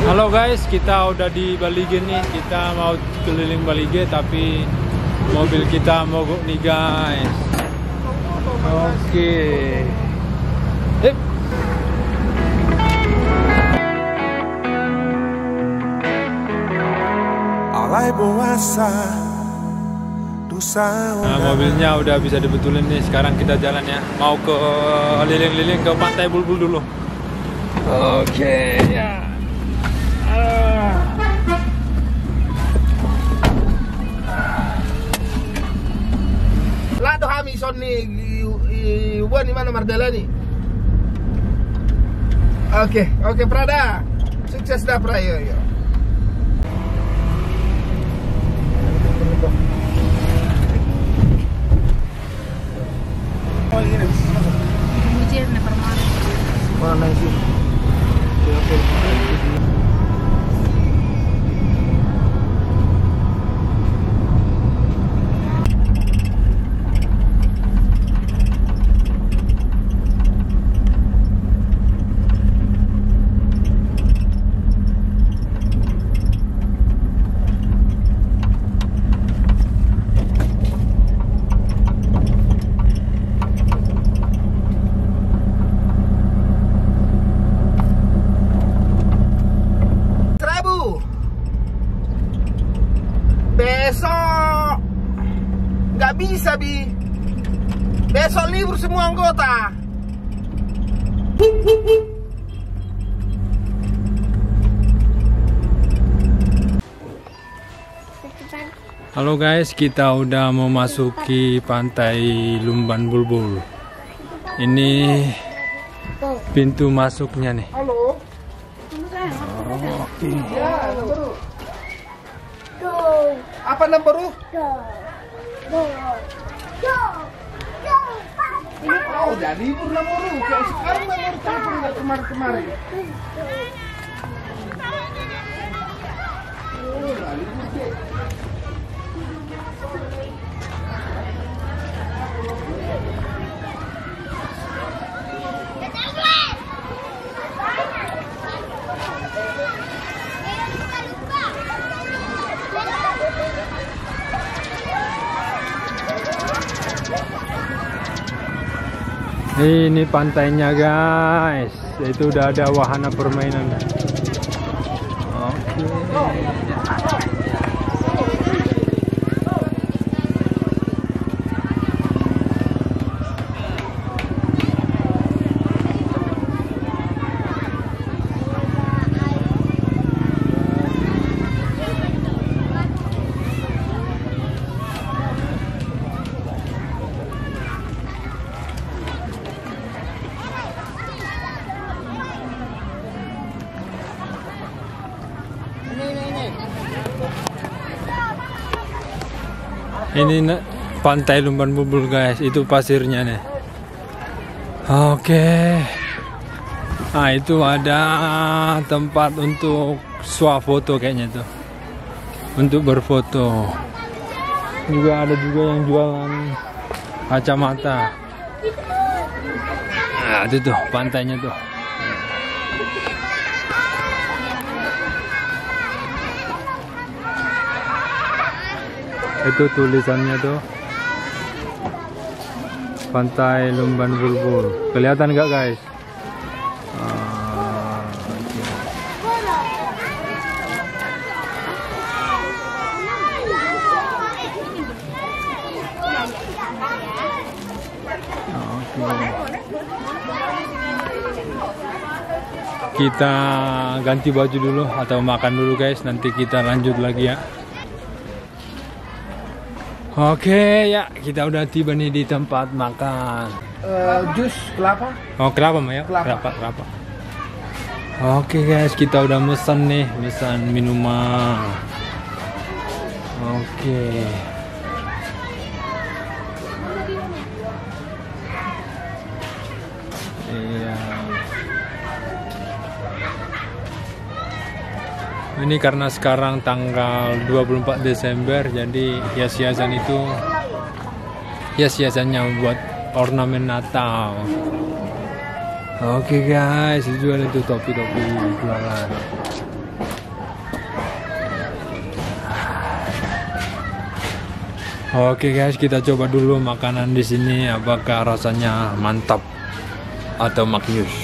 Halo guys, kita udah di Balige nih. Kita mau keliling Balige tapi mobil kita mogok nih guys. Oke. Hip. Alai buasa dosa. Nah, mobilnya udah bisa dibetulin nih. Sekarang kita jalan ya. Mau ke liling-liling ke Pantai Bulbul dulu. Oke ya. Lah tuh kami son nih Iwan di mana Mardela nih. Oke Prada. Sukses dah Prayo yo. Mujer na permane. Mana sih? Besok nggak bisa Bi. Besok libur semua anggota. Halo guys, kita udah memasuki Pantai Lumban Bulbul. Ini pintu masuknya nih. Halo. Oke. Ya, baru. Apa nama baru? Oh, udah libur nama baru. Kalau sekarang nama baru telepon nggak kemarin-kemarin. Ini pantainya guys. Itu udah ada wahana permainan. Oke. Ini Pantai Lumban Bulbul guys, itu pasirnya nih. Oke. Nah itu ada tempat untuk swafoto kayaknya tuh, untuk berfoto. Juga ada juga yang jualan kacamata. Nah itu tuh pantainya tuh. Itu tulisannya tuh, Pantai Lumban Bulbul. Kelihatan nggak guys? Kita ganti baju dulu atau makan dulu guys, nanti kita lanjut lagi ya. Oke ya, kita udah tiba nih di tempat makan. Jus kelapa? Oh kelapa ya? Kelapa. Kelapa. Oke guys, kita udah mesen nih, mesen minuman. Oke. Iya. Ini karena sekarang tanggal 24 Desember, jadi hias-hiasan itu hias-hiasannya buat ornamen Natal. Oke guys, itu ada tuh topi-topi jualan. Oke guys, kita coba dulu makanan di sini apakah rasanya mantap atau maknyus.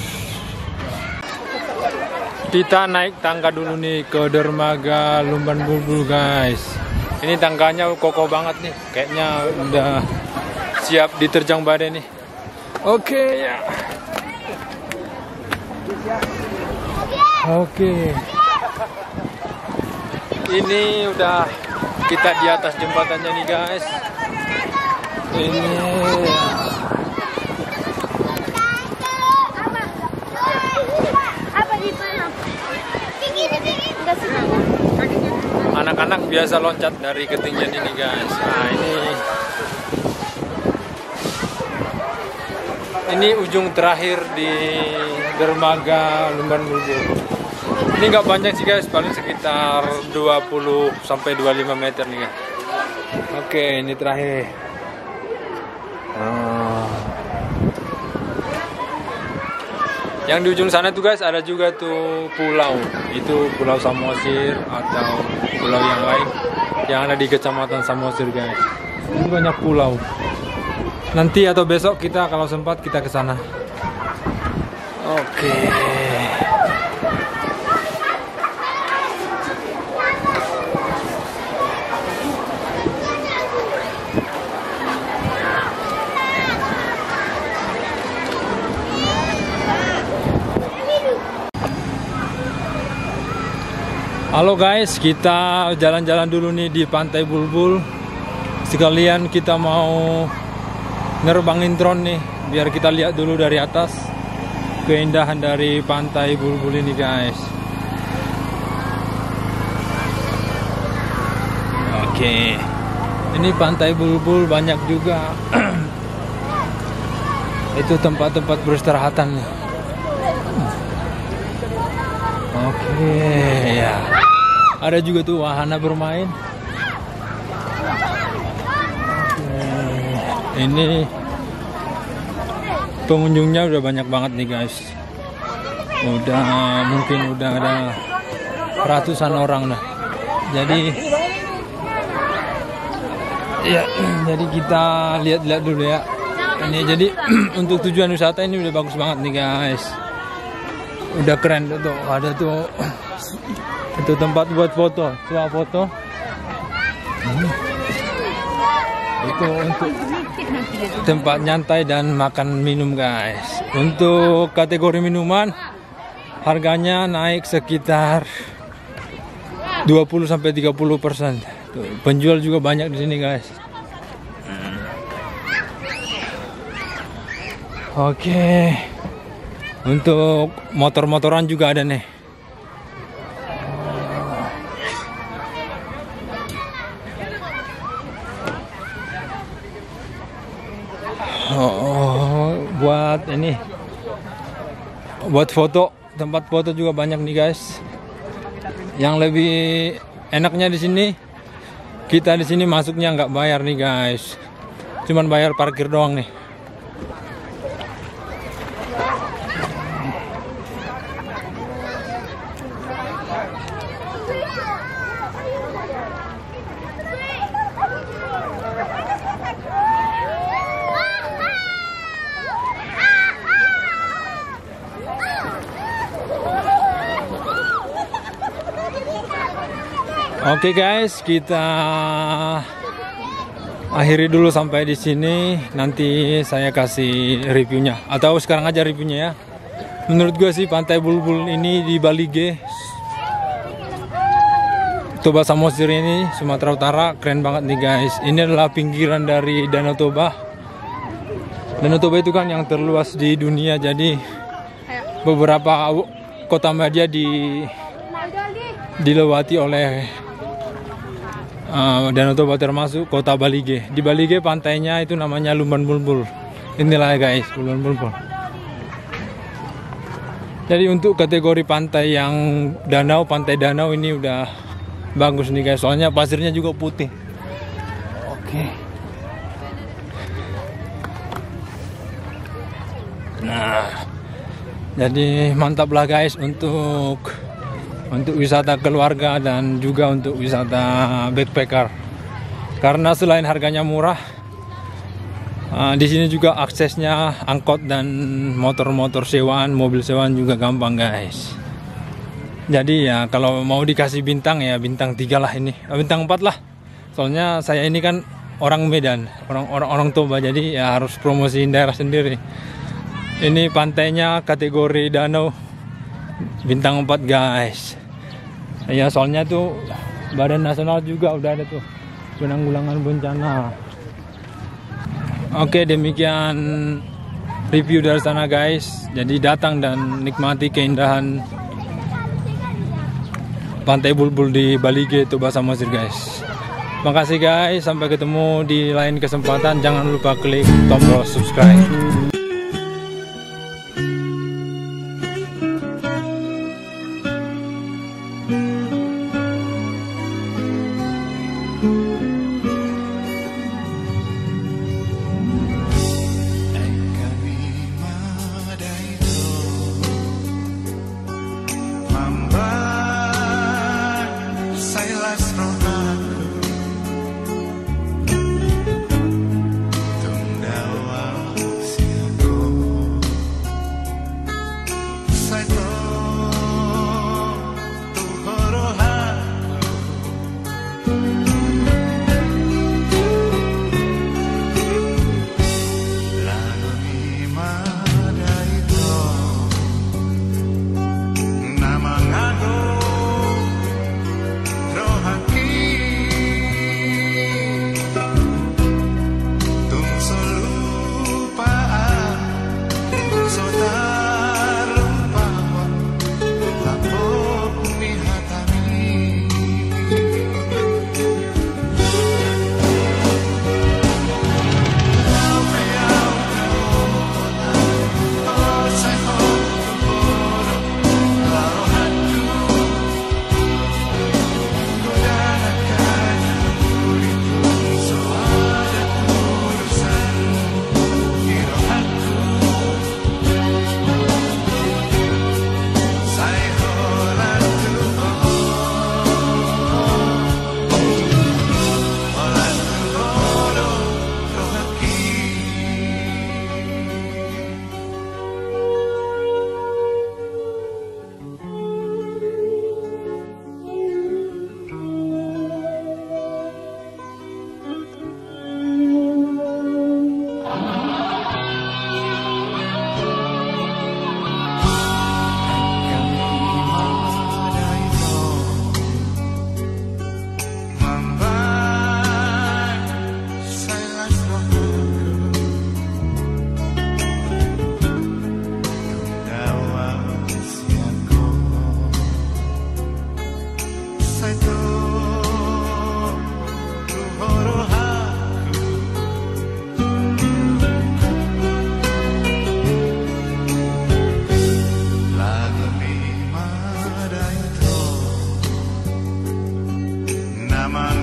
Kita naik tangga dulu nih ke dermaga Lumban Bulbul guys. Ini tangganya kokoh banget nih, kayaknya udah siap diterjang badai nih. Oke ya. Oke. Ini udah kita di atas jembatannya nih guys. Ini anak-anak biasa loncat dari ketinggian ini guys. Nah ini ujung terakhir di dermaga Lumban Bulbul. Ini nggak banyak sih guys, paling sekitar 20 sampai 25 meter nih guys. Oke, ini terakhir. Yang di ujung sana tuh guys ada juga tuh pulau. Itu Pulau Samosir atau pulau yang lain yang ada di Kecamatan Samosir guys. Ini banyak pulau. Nanti atau besok kita kalau sempat kita ke sana. Oke. Halo guys, kita jalan-jalan dulu nih di Pantai Bulbul. Sekalian kita mau nerbangin drone nih, biar kita lihat dulu dari atas keindahan dari Pantai Bulbul ini guys. Oke, ini Pantai Bulbul banyak juga. Itu tempat-tempat beristirahatan nih. Oke ya. Ada juga tuh wahana bermain. Ini pengunjungnya udah banyak banget nih guys. Mungkin udah ada ratusan orang lah. Jadi ya, jadi kita lihat-lihat dulu ya. Ini jadi untuk tujuan wisata ini udah bagus banget nih guys. Udah keren tuh, ada tuh itu tempat buat foto, foto. Itu untuk tempat nyantai dan makan minum guys. Untuk kategori minuman harganya naik sekitar 20 sampai 30%. Tuh, penjual juga banyak di sini guys. Oke. Untuk motor-motoran juga ada nih. Buat ini, buat foto, tempat foto juga banyak nih guys. Yang lebih enaknya di sini, kita di sini masuknya nggak bayar nih guys, cuman bayar parkir doang nih. Oke guys, kita akhiri dulu sampai di sini. Nanti saya kasih reviewnya, atau sekarang aja reviewnya ya. Menurut gue sih Pantai Bulbul ini di Balige, Toba Samosir ini, Sumatera Utara, keren banget nih guys. Ini adalah pinggiran dari Danau Toba. Danau Toba itu kan yang terluas di dunia, jadi beberapa kota media dilewati oleh Danau Toba, termasuk kota Balige. Di Balige pantainya itu namanya Lumban Bulbul. Inilah guys, Lumban Bulbul. Jadi untuk kategori pantai yang danau, pantai danau ini udah bagus nih guys. Soalnya pasirnya juga putih. Oke. Nah, jadi mantap lah guys untuk wisata keluarga dan juga untuk wisata backpacker. Karena selain harganya murah, di sini juga aksesnya angkot dan motor-motor sewaan, mobil sewaan juga gampang guys. Jadi ya kalau mau dikasih bintang ya bintang 3 lah ini, bintang 4 lah. Soalnya saya ini kan orang Medan, orang Toba, jadi ya harus promosiin daerah sendiri. Ini pantainya kategori danau bintang 4 guys. Ya soalnya tuh Badan Nasional juga udah ada tuh penanggulangan bencana. Oke, demikian review dari sana guys. Jadi datang dan nikmati keindahan Pantai Bulbul di Balige, Toba Samosir guys. Makasih guys, sampai ketemu di lain kesempatan. Jangan lupa klik tombol subscribe. Nama